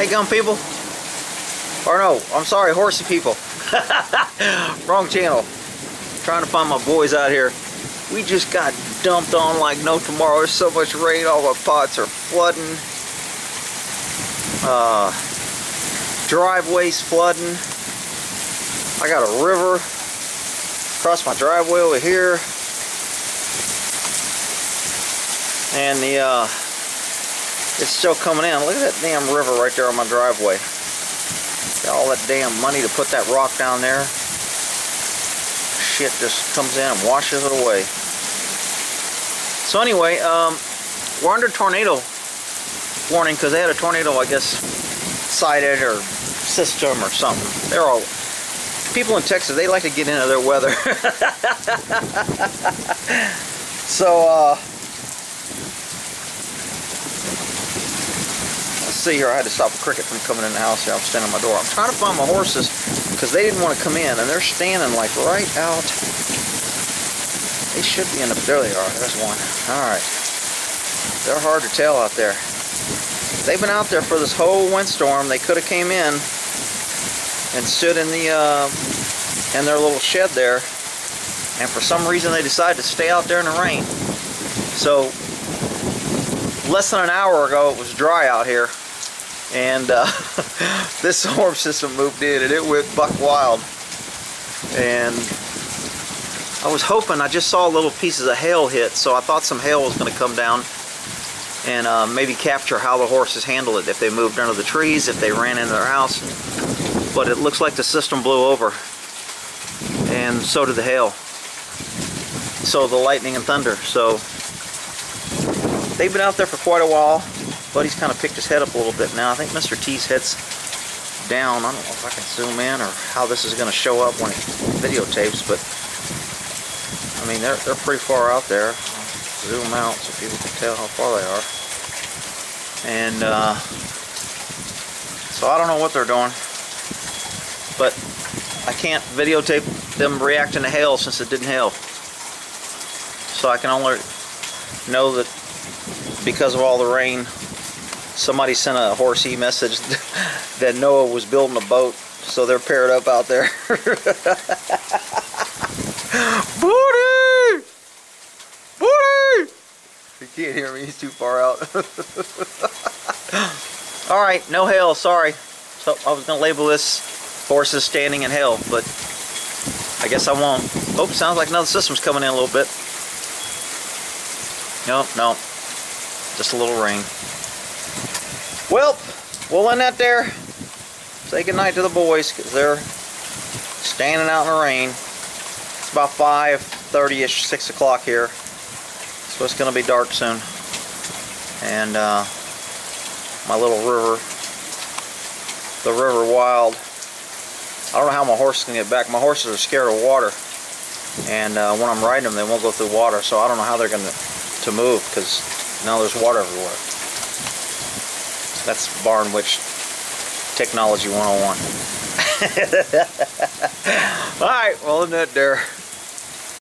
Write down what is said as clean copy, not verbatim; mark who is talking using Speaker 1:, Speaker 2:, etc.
Speaker 1: Hey, gun people. Or no, I'm sorry, horsey people. Wrong channel. Trying to find my boys out here. We just got dumped on like no tomorrow. There's so much rain, all our pots are flooding. Driveways flooding. I got a river across my driveway over here. And it's still coming in. Look at that damn river right there on my driveway. Got all that damn money to put that rock down there. Shit just comes in and washes it away. So anyway, we're under tornado warning because they had a tornado, I guess, sighted or system or something. They're all people in Texas. They like to get into their weather. So let's see here. I had to stop a cricket from coming in the house here. I'm standing at my door. I'm trying to find my horses because they didn't want to come in, and they're standing like right out. They should be in the. There they are. There's one. All right. They're hard to tell out there. They've been out there for this whole windstorm. They could have came in and stood in the in their little shed there, and for some reason they decided to stay out there in the rain. So less than an hour ago it was dry out here, and this storm system moved in and it went buck wild. And I was hoping, I just saw little pieces of hail hit, so I thought some hail was going to come down and maybe capture how the horses handle it, if they moved under the trees, if they ran into their house. But it looks like the system blew over, and so did the hail, so the lightning and thunder. So they've been out there for quite a while. Buddy's kind of picked his head up a little bit now. I think Mr. T's head's down. I don't know if I can zoom in or how this is going to show up when it videotapes, but I mean they're pretty far out there. I'll zoom out so people can tell how far they are. And so I don't know what they're doing, but I can't videotape them reacting to hail since it didn't hail. So I can only know that because of all the rain, somebody sent a horsey message that Noah was building a boat, so they're paired up out there. Booty! Booty! You can't hear me, he's too far out. Alright, no hail, sorry. So I was going to label this horses standing in hail, but I guess I won't. Oh, sounds like another system's coming in a little bit. Nope, nope. Just a little rain. Well, we'll end that there. Say goodnight to the boys because they're standing out in the rain. It's about 5:30ish, 6 o'clock here. So it's going to be dark soon. And my little river, the river wild. I don't know how my horse is going to get back. My horses are scared of water. And when I'm riding them, they won't go through water. So I don't know how they're going to move because now there's water everywhere. That's Barn Witch Technology 101. Alright, well, isn't that there?